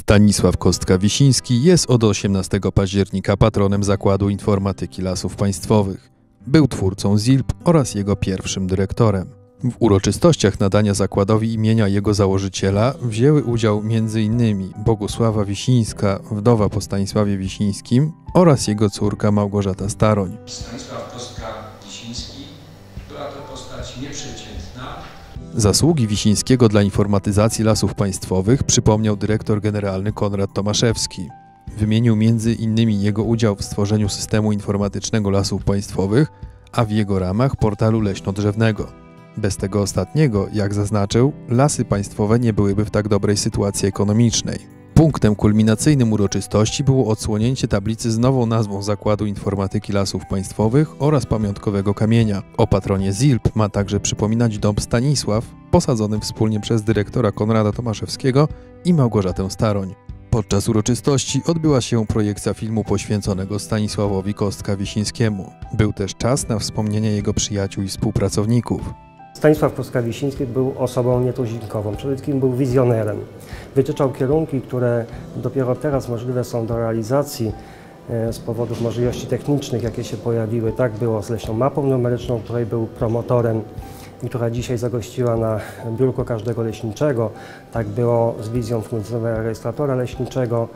Stanisław Kostka-Wisiński jest od 18 października patronem Zakładu Informatyki Lasów Państwowych. Był twórcą ZILP oraz jego pierwszym dyrektorem. W uroczystościach nadania zakładowi imienia jego założyciela wzięły udział m.in. Bogusława Wisińska, wdowa po Stanisławie Wisińskim, oraz jego córka Małgorzata Staroń. Stanisław Kostka-Wisiński była to postać nieprzeciętna. Zasługi Wisińskiego dla informatyzacji Lasów Państwowych przypomniał dyrektor generalny Konrad Tomaszewski. Wymienił m.in. jego udział w stworzeniu systemu informatycznego Lasów Państwowych, a w jego ramach portalu leśno-drzewnego. Bez tego ostatniego, jak zaznaczył, Lasy Państwowe nie byłyby w tak dobrej sytuacji ekonomicznej. Punktem kulminacyjnym uroczystości było odsłonięcie tablicy z nową nazwą Zakładu Informatyki Lasów Państwowych oraz pamiątkowego kamienia. O patronie ZILP ma także przypominać dom Stanisław, posadzony wspólnie przez dyrektora Konrada Tomaszewskiego i Małgorzatę Staroń. Podczas uroczystości odbyła się projekcja filmu poświęconego Stanisławowi Kostka-Wisińskiemu. Był też czas na wspomnienie jego przyjaciół i współpracowników. Stanisław Kostka-Wisiński był osobą nietuzinkową, przede wszystkim był wizjonerem. Wytyczał kierunki, które dopiero teraz możliwe są do realizacji z powodów możliwości technicznych, jakie się pojawiły. Tak było z leśną mapą numeryczną, której był promotorem i która dzisiaj zagościła na biurku każdego leśniczego. Tak było z wizją funkcjonowania rejestratora leśniczego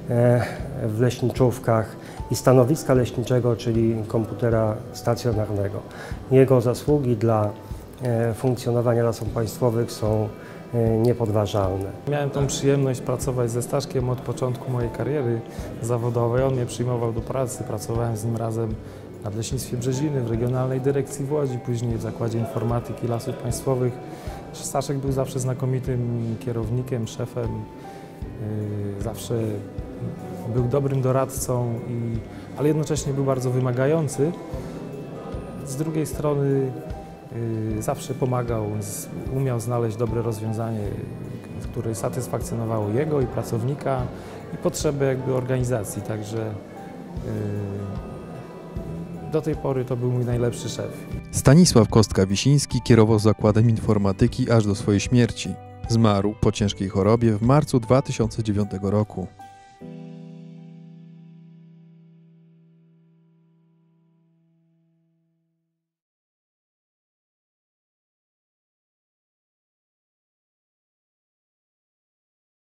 w leśniczówkach i stanowiska leśniczego, czyli komputera stacjonarnego. Jego zasługi dla funkcjonowania Lasów Państwowych są niepodważalne. Miałem tą przyjemność pracować ze Staszkiem od początku mojej kariery zawodowej. On mnie przyjmował do pracy, pracowałem z nim razem w Nadleśnictwie Brzeziny, w Regionalnej Dyrekcji w Łodzi, później w Zakładzie Informatyki Lasów Państwowych. Staszek był zawsze znakomitym kierownikiem, szefem, zawsze był dobrym doradcą, ale jednocześnie był bardzo wymagający. Z drugiej strony zawsze pomagał, umiał znaleźć dobre rozwiązanie, które satysfakcjonowało jego i pracownika i potrzeby organizacji, także do tej pory to był mój najlepszy szef. Stanisław Kostka-Wisiński kierował Zakładem Informatyki aż do swojej śmierci. Zmarł po ciężkiej chorobie w marcu 2009 roku.